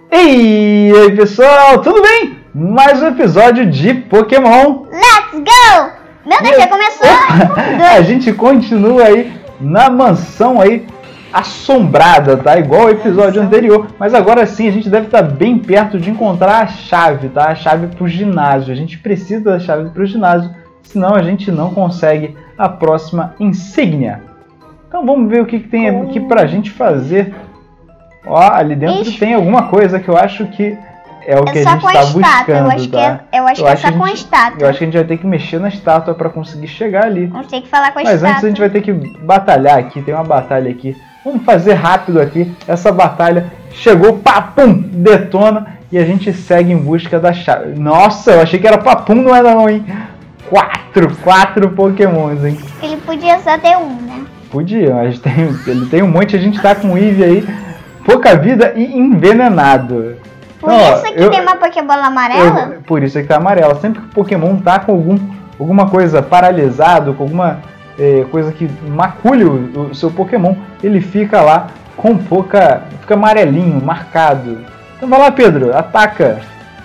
E aí pessoal, tudo bem? Mais um episódio de Pokémon. Let's go! Meu Deus, já começou! A gente continua aí na mansão aí assombrada, tá? Igual o episódio anterior. Mas agora sim a gente deve estar bem perto de encontrar a chave, tá? A chave pro ginásio. A gente precisa da chave pro ginásio, senão a gente não consegue a próxima insígnia. Então vamos ver o que tem aqui pra gente fazer. Ó, ali dentro tem alguma coisa que eu acho que é o que a gente está buscando, tá? Eu acho que é só com a estátua. Eu acho que a gente vai ter que mexer na estátua para conseguir chegar ali. Vamos ter que falar com a estátua. estátua. Mas antes a gente vai ter que batalhar aqui, tem uma batalha aqui. Vamos fazer rápido aqui essa batalha. Chegou, papum, detona e a gente segue em busca da chave. Nossa, eu achei que era papum, não é não, hein? Quatro Pokémons, hein? Ele podia só ter um, né? Podia, mas ele tem um monte, a gente tá com o Eevee aí. Pouca vida e envenenado. Por isso que tem uma Pokébola amarela? Por isso que tá amarela. Sempre que o Pokémon tá com alguma coisa paralisado, com alguma coisa que macule o seu Pokémon, ele fica lá com fica amarelinho, marcado. Então vai lá, Pedro, ataca.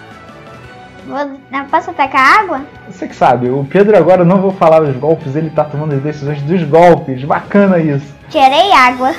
Posso atacar água? Você que sabe, o Pedro agora, não vou falar os golpes, ele tá tomando as decisões dos golpes. Bacana isso. Tirei água.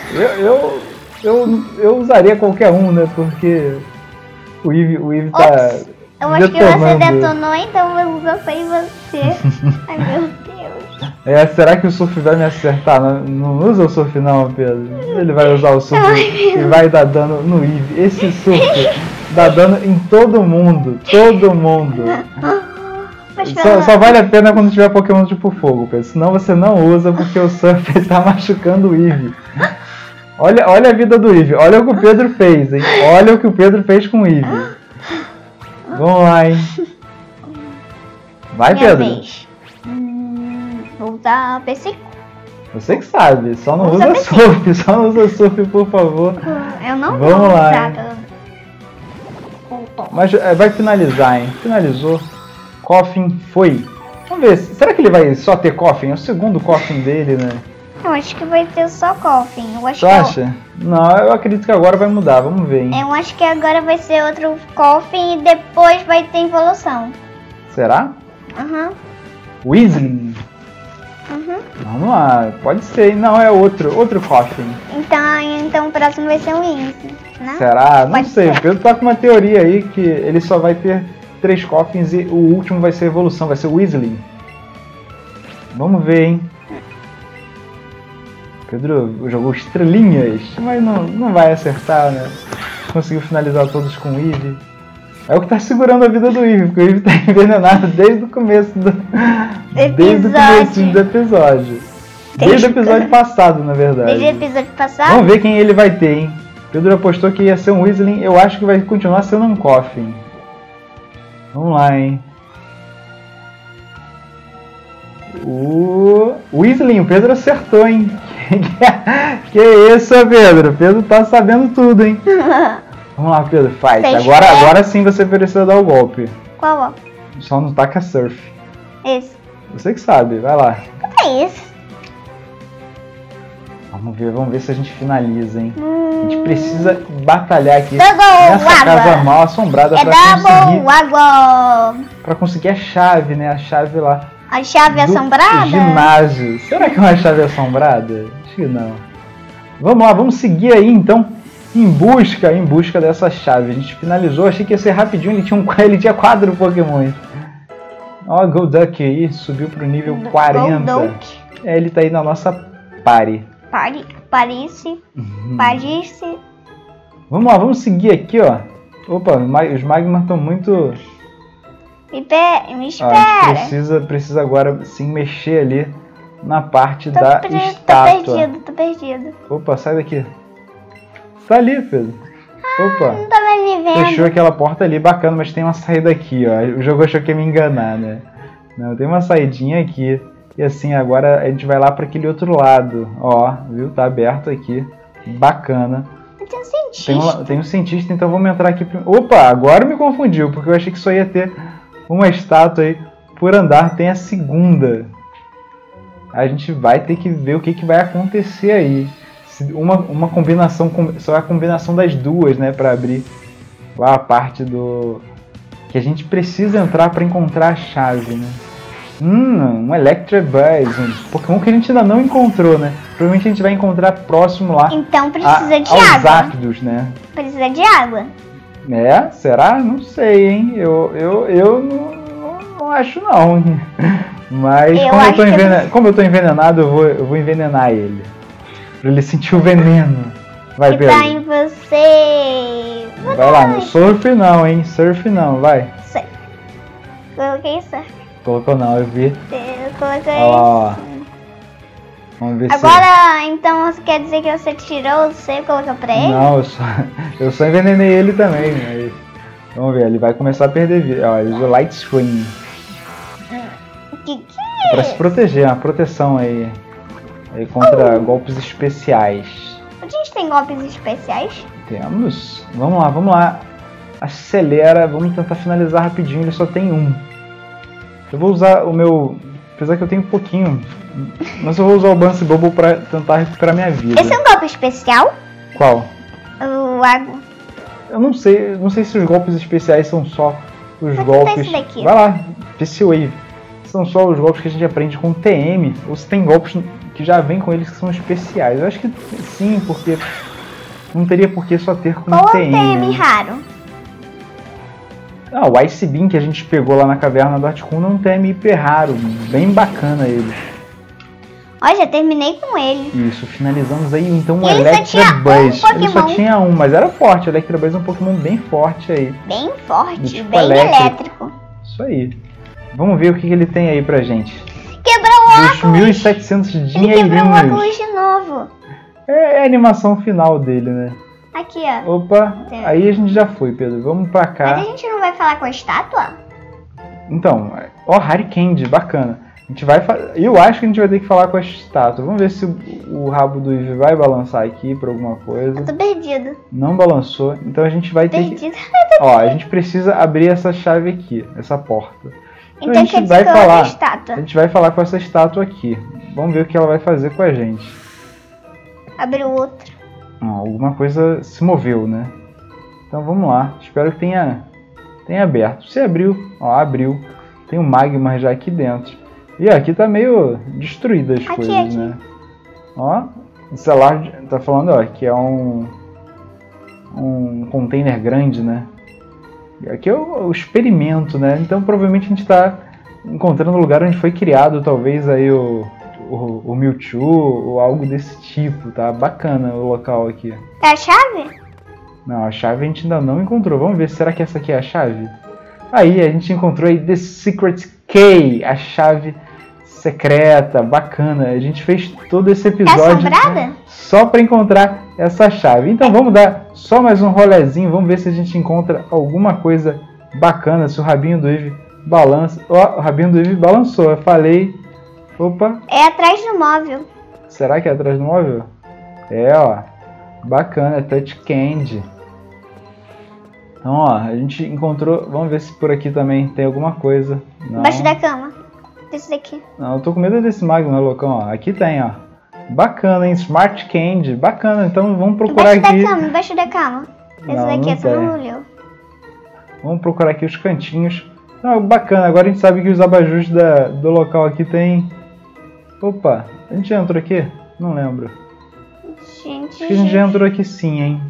Eu usaria qualquer um, né? Porque o Eevee tá. Eu acho que você detonou, então eu vou usar só em você. Ai meu Deus. Será que o Surf vai me acertar? Não usa o Surf não, Pedro. Ele vai usar o Surf e vai dar dano no Eevee. Esse Surf dá dano em todo mundo. Todo mundo. Só vale a pena quando tiver Pokémon tipo fogo, Pedro. Senão você não usa porque o Surf tá machucando o Eevee. Olha a vida do Eevee, olha o que o Pedro fez, hein? Olha o que o Pedro fez com o Eevee. Vamos lá, hein? Vai, Pedro. Vou usar P5. Você que sabe, só não usa Surf, só não usa Surf, por favor. Eu não vou lá, mas vai finalizar, hein? Finalizou. Koffing foi. Vamos ver, será que ele vai só ter Koffing? É o segundo Koffing dele, né? Eu acho que vai ter só Koffing. Você acha? Não, eu acredito que agora vai mudar. Vamos ver, hein? Eu acho que agora vai ser outro Koffing e depois vai ter evolução. Será? Aham. Weasley? Vamos lá, pode ser. Não, é outro Koffing. Então o próximo vai ser o Weasley, né? Será? Não sei. O Pedro tá com uma teoria aí que ele só vai ter 3 Koffings e o último vai ser evolução, vai ser o Weasley. Vamos ver, hein? Pedro jogou estrelinhas, mas não vai acertar, né? Conseguiu finalizar todos com o Eevee. É o que tá segurando a vida do Eevee, porque o Eevee tá envenenado desde o começo do episódio. Desde o episódio passado, na verdade. Desde o episódio passado? Vamos ver quem ele vai ter, hein? Pedro apostou que ia ser um Weasley, eu acho que vai continuar sendo um Koffing. Vamos lá, hein? O Weasley, o Pedro acertou, hein? Que isso, Pedro? O Pedro tá sabendo tudo, hein? Vamos lá, Pedro, faz. Agora sim você precisa dar o golpe. Qual golpe? Só não taca Surf. Esse. Você que sabe, vai lá. O que é isso? Vamos ver se a gente finaliza, hein? A gente precisa batalhar aqui nessa casa mal assombrada pra conseguir a chave, né? A chave lá. A chave assombrada? Ginásio. Será que é uma chave assombrada? Acho que não. Vamos lá, vamos seguir aí então em busca dessa chave. A gente finalizou, achei que ia ser rapidinho, ele tinha 4 Pokémons. Ó, Golduck aí, subiu pro nível 40. Ele tá aí na nossa party. Paris. Vamos lá, vamos seguir aqui, ó. Opa, os Magmar estão muito... Me espera. A gente precisa agora sim mexer ali na parte da estátua. Tô perdido. Opa, sai daqui. Tá ali, Pedro. Opa. Não tava me vendo. Fechou aquela porta ali, bacana, mas tem uma saída aqui, ó. O jogo achou que ia me enganar, né? Não, tem uma saidinha aqui. E assim, agora a gente vai lá para aquele outro lado. Ó, viu? Tá aberto aqui. Bacana. Tem um cientista. Tem um cientista, então vamos entrar aqui. Opa, agora me confundiu, porque eu achei que só ia ter uma estátua aí por andar. Tem a segunda. A gente vai ter que ver o que vai acontecer aí. Uma combinação, só é a combinação das duas, né, para abrir lá a parte do... que a gente precisa entrar para encontrar a chave, né? Um Electabuzz, um Pokémon que a gente ainda não encontrou, né? Provavelmente a gente vai encontrar próximo lá. Então precisa de aos água. Zapdos, né? Precisa de água. É? Será? Não sei, hein? Eu não acho não. Mas como eu tô envenenado, eu vou envenenar ele. Pra ele sentir o veneno. Vai, que Pedro. tá em você. Vai lá, no surf não, hein? Surf não, vai. Surf. Coloquei surf. Colocou não, eu vi. Eu coloquei Ó. Vamos ver agora, então você quer dizer que você tirou o C e colocou pra ele? Não, eu só envenenei ele também. Mas... Vamos ver, ele vai começar a perder vida. Ó, ele usou Light Screen. Que Pra se proteger, uma proteção aí contra golpes especiais. A gente tem golpes especiais? Temos. Vamos lá. Acelera, vamos tentar finalizar rapidinho, ele só tem um. Eu vou usar o meu... Apesar que eu tenho um pouquinho, mas eu vou usar o Bounce Bubble pra tentar recuperar minha vida. Esse é um golpe especial? Qual? O água. Eu não sei se os golpes especiais são só os golpes... Esse daqui. Vai lá, PC Wave. São só os golpes que a gente aprende com TM, ou se tem golpes que já vem com eles que são especiais. Eu acho que sim, porque não teria por que só ter com ou TM. Ou TM raro? Ah, o Ice Beam que a gente pegou lá na caverna do Articuno é um TM hiper raro, bem bacana ele. Ó, já terminei com ele. Isso, finalizamos aí então o Electabuzz. Ele só tinha um, mas era forte. O Electabuzz é um Pokémon bem forte aí. Bem forte, tipo bem elétrico. Isso aí. Vamos ver o que ele tem aí pra gente. Quebrou o óculos! 2.700 dinheirinhos. Ele quebrou o óculos de novo. É a animação final dele, né? Aqui, ó. Opa, aí a gente já foi, Pedro. Vamos pra cá. Mas a gente não vai falar com a estátua? Então, ó, Harry Candy, bacana. A gente vai eu acho que a gente vai ter que falar com a estátua. Vamos ver se o rabo do Eevee vai balançar aqui pra alguma coisa. Eu tô perdido. Não balançou, então a gente vai ter que... Ó, a gente precisa abrir essa chave aqui, essa porta. Então a gente vai falar. A gente vai falar com essa estátua aqui. Vamos ver o que ela vai fazer com a gente. Abriu outro. Alguma coisa se moveu, né? Então vamos lá. Espero que tenha aberto. Se abriu, ó, abriu. Tem um magma já aqui dentro. E ó, aqui tá meio destruída as coisas, né? Ó, o celular tá falando, ó, que é um container grande, né? Aqui é o experimento, né? Então provavelmente a gente está encontrando o lugar onde foi criado talvez aí o Mewtwo ou algo desse tipo, tá? Bacana o local aqui. É a chave? Não, a chave a gente ainda não encontrou. Vamos ver, será que essa aqui é a chave? Aí, a gente encontrou aí The Secret Key, a chave secreta, bacana. A gente fez todo esse episódio só para encontrar essa chave. Então vamos dar só mais um rolezinho, vamos ver se a gente encontra alguma coisa bacana, se o rabinho do Eevee balança. Ó, o rabinho do Eevee balançou, eu falei. Opa. É atrás do móvel. Será que é atrás do móvel? É, ó. Bacana, é Touch Candy. Então, ó, a gente encontrou... Vamos ver se por aqui também tem alguma coisa. Não. Embaixo da cama. Esse daqui. Não, eu tô com medo desse magma, loucão, ó. Aqui tem, ó. Bacana, hein? Smart Candy. Bacana, então vamos procurar aqui. Embaixo da cama. Esse daqui você não olhou. Vamos procurar aqui os cantinhos. Ah, bacana, agora a gente sabe que os abajus do local aqui tem... Opa, a gente já entrou aqui? Não lembro. Acho que a gente já entrou aqui sim, hein?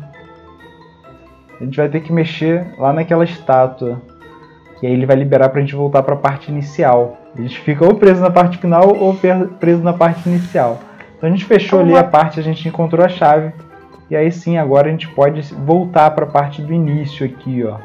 A gente vai ter que mexer lá naquela estátua. Que aí ele vai liberar pra gente voltar pra parte inicial. A gente fica ou preso na parte final ou preso na parte inicial. Então a gente fechou ali a parte, a gente encontrou a chave. E aí sim, agora a gente pode voltar pra parte do início aqui, ó.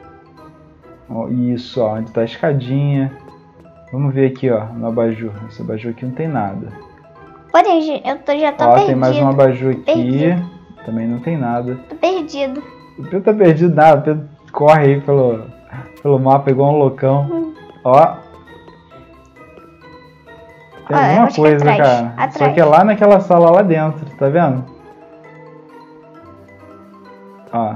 Isso, ó, onde tá a escadinha. Vamos ver aqui, ó, no abajur. Esse abajur aqui não tem nada. Porém, já tô perdido. Tem mais um abajur aqui. Também não tem nada. Tô perdido. O Pedro tá perdido nada. O Pedro corre aí pelo mapa igual um loucão. Ó. Tem alguma coisa, cara. Só que é lá naquela sala lá dentro, tá vendo? Ó.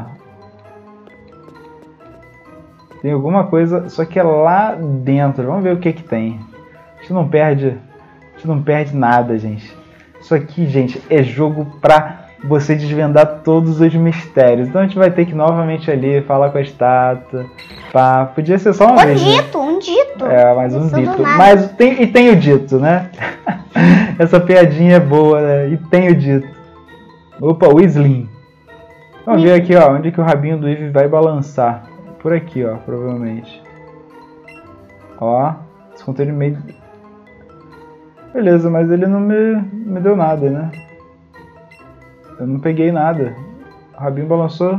Tem alguma coisa, só que é lá dentro. Vamos ver o que tem. A gente não perde nada, gente. Isso aqui, gente, é jogo pra você desvendar todos os mistérios. Então a gente vai ter que novamente ali falar com a estátua. Pá, podia ser só uma vez. Um dito. É, mais um dito. Mas tem o dito, né? Essa piadinha é boa, né? E tem o dito. Opa, o Slim. Vamos ver aqui, ó, onde que o rabinho do Eve vai balançar. Por aqui, ó, provavelmente. Ó, esse conteúdo meio... Beleza, mas ele não me deu nada, né? Eu não peguei nada. O rabinho balançou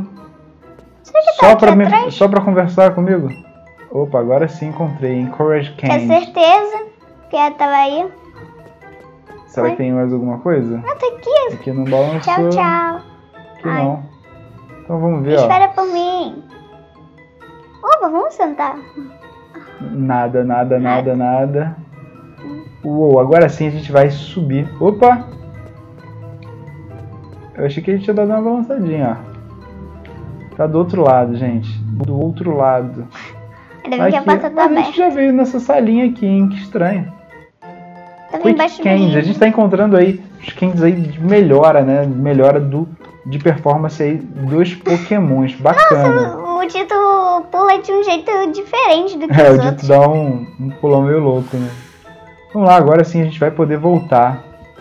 só pra conversar comigo. Opa, agora sim encontrei. Encourage Candy. Tem certeza que ela tava aí? Será que tem mais alguma coisa? Ah, tá aqui. Aqui não balançou. Tchau. Aqui não. Então vamos ver, Espera por mim. Opa, vamos sentar. Nada. Uou, agora sim a gente vai subir. Opa! Eu achei que a gente ia dar uma balançadinha, ó. Tá do outro lado, gente. Do outro lado. Ainda bem que a porta tá aberta. A gente já veio nessa salinha aqui, hein? Que estranho. Tá bem embaixo Candy. A gente tá encontrando aí os candies aí de melhora, né? Melhora de performance aí dos pokémons. Bacana. Nossa, o Dito pula de um jeito diferente do que os o outros. Dito dá um pulão meio louco, né? Vamos lá, agora sim a gente vai poder voltar.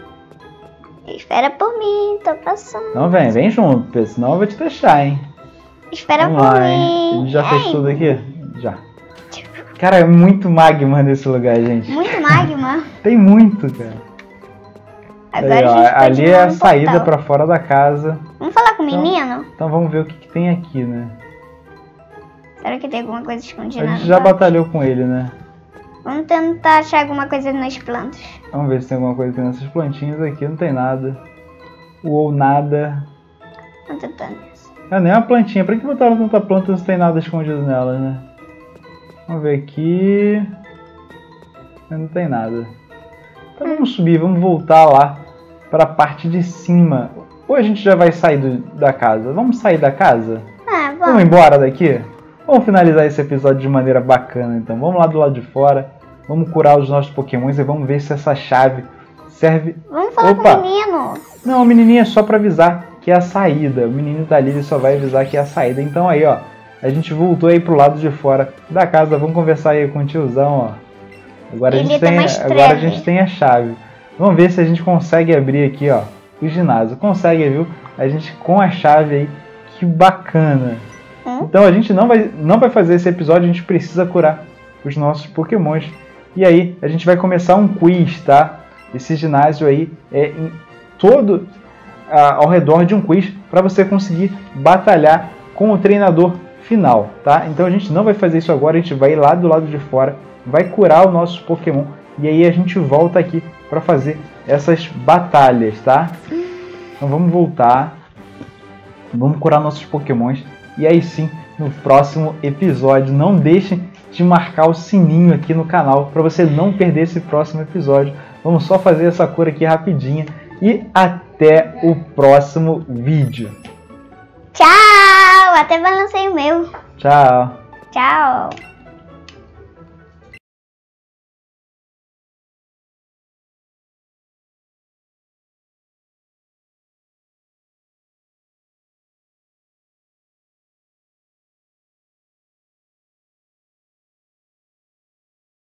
Espera por mim, tô passando. Não, vem junto, Pedro, senão eu vou te deixar, hein? Espera Vamos por lá, mim. hein? A gente já fez tudo aqui? Já. Cara, é muito magma nesse lugar, gente. Muito magma? Tem muito, cara. Agora aí, a gente pode ali é a saída pra fora da casa. Vamos falar com o menino? Então vamos ver o que tem aqui, né? Será que tem alguma coisa escondida? A gente já batalhou com ele, né? Vamos tentar achar alguma coisa nas plantas. Vamos ver se tem alguma coisa aqui nessas plantinhas aqui. Não tem nada. Ou nada. Não tô tentando. Ah, nem uma plantinha. Pra que botaram tanta planta se não tem nada escondido nela, né? Vamos ver aqui. Não tem nada. Então vamos subir, vamos voltar lá para a parte de cima. Ou a gente já vai sair da casa? Vamos sair da casa? Vamos embora daqui? Vamos finalizar esse episódio de maneira bacana, então. Vamos lá do lado de fora. Vamos curar os nossos pokémons e vamos ver se essa chave serve... Vamos falar com o menino. Não, o menininho é só para avisar que é a saída. O menino tá ali, ele só vai avisar que é a saída. Então aí, ó. A gente voltou aí pro lado de fora da casa. Vamos conversar aí com o tiozão, ó. Agora a gente tem a chave. Vamos ver se a gente consegue abrir aqui, ó, o ginásio. Consegue, viu? A gente com a chave aí. Que bacana. Então a gente não vai fazer esse episódio. A gente precisa curar os nossos pokémons. E aí a gente vai começar um quiz, tá? Esse ginásio aí é todo ao redor de um quiz para você conseguir batalhar com o treinador final, tá? Então a gente não vai fazer isso agora. A gente vai ir lá do lado de fora, vai curar o nosso Pokémon e aí a gente volta aqui para fazer essas batalhas, tá? Então vamos voltar, vamos curar nossos Pokémons e aí sim, no próximo episódio, não deixem de marcar o sininho aqui no canal para você não perder esse próximo episódio. Vamos só fazer essa cura aqui rapidinha e até o próximo vídeo. Tchau! Até balancei o meu. Tchau. Tchau.